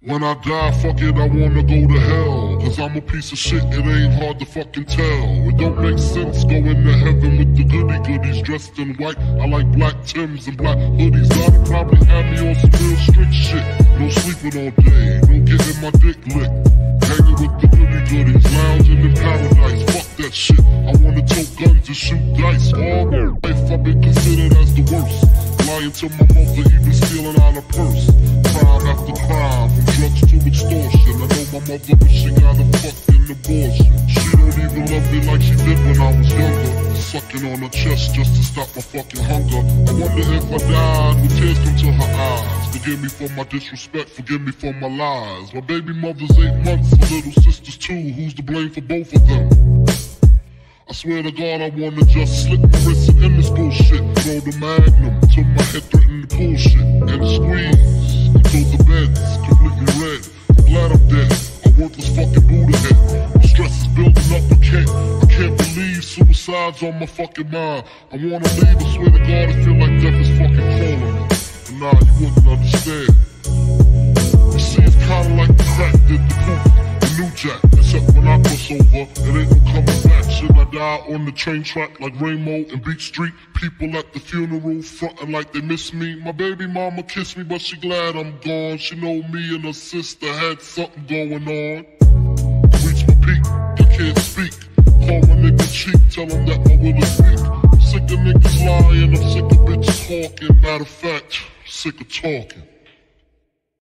When I die, fuck it, I wanna go to hell. Cause I'm a piece of shit, it ain't hard to fucking tell. It don't make sense going to heaven with the goody goodies dressed in white. I like black Timbs and black hoodies. I'd probably have me on some real strict shit. No sleeping all day, no getting my dick licked. Hanging with the goody goodies, lounging in paradise. Fuck that shit, I wanna tote guns and shoot dice. All my life I've been considered as the worst. Lying to my mother, even stealing out a purse. Crime after crime, from drugs to extortion. I know my mother wish she got a fucking abortion. She don't even love me like she did when I was younger. Sucking on her chest just to stop my fucking hunger. I wonder if I died, would tears come to her eyes? Forgive me for my disrespect, forgive me for my lies. My baby mother's 8 months, her little sister's 2. Who's to blame for both of them? I swear to God, I wanna just slip my wrists and end this bullshit. Throw the magnum till my head threaten to pull shit. And squeeze until the bed's completely red. I'm glad I'm dead, a worthless fucking Buddha head. My stress is building up, I can't believe suicide's on my fucking mind. I wanna leave, I swear to God, I feel like death is fucking calling me. But nah, you wouldn't understand. You see, it's kinda like the crack did the poop. New Jack, except when I cross over, it ain't no coming back. Should I die on the train track like Rainbow and Beach Street? People at the funeral frontin' like they miss me. My baby mama kissed me, but she glad I'm gone. She know me and her sister had something going on. Reach my peak, I can't speak. Call my nigga cheap, tell him that my will is weak. I'm sick of niggas lying, I'm sick of bitches talking. Matter of fact, sick of talking.